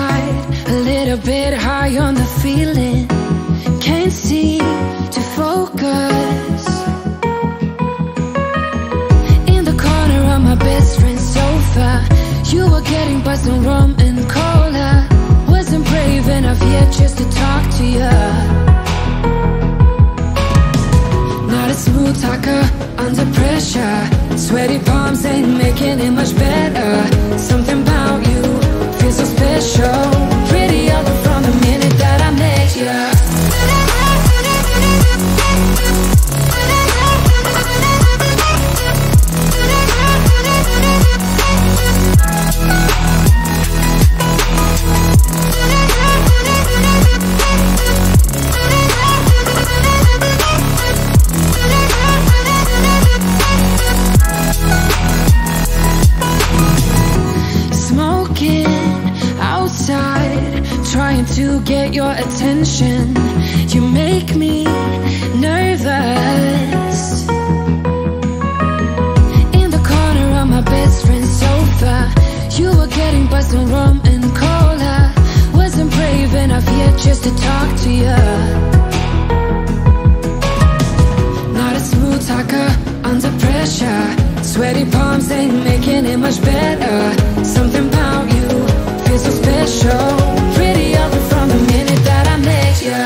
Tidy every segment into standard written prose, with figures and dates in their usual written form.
outside, a little bit high on the feeling. Can't seem to focus. In the corner of my best friend's sofa, you were getting buzzed on rum and cola. Wasn't brave enough yet just to talk to you. Not a smooth talker under pressure. Sweaty palms ain't making it much better. Something about you feels so special. Pretty other from the minute that I met you. Trying to get your attention. You make me nervous. In the corner of my best friend's sofa, you were getting buzzed on rum and cola. Wasn't brave enough yet just to talk to you. Not a smooth talker under pressure. Sweaty palms ain't making it much better. Something about you feels so special. Pretty other from the minute that I met you.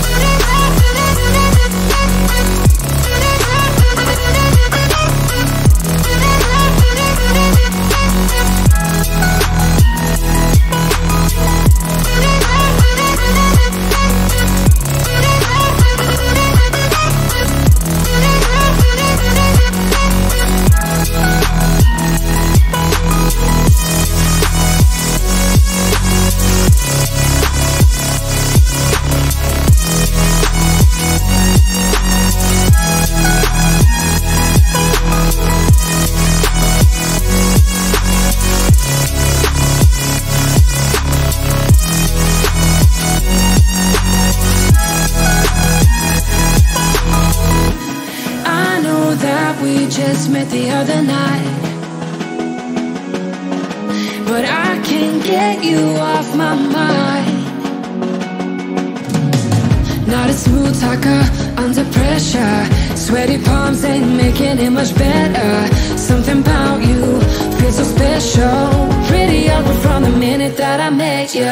Just met the other night, but I can't get you off my mind. Not a smooth talker under pressure. Sweaty palms ain't making it much better. Something about you feels so special. Pretty other from the minute that I met you.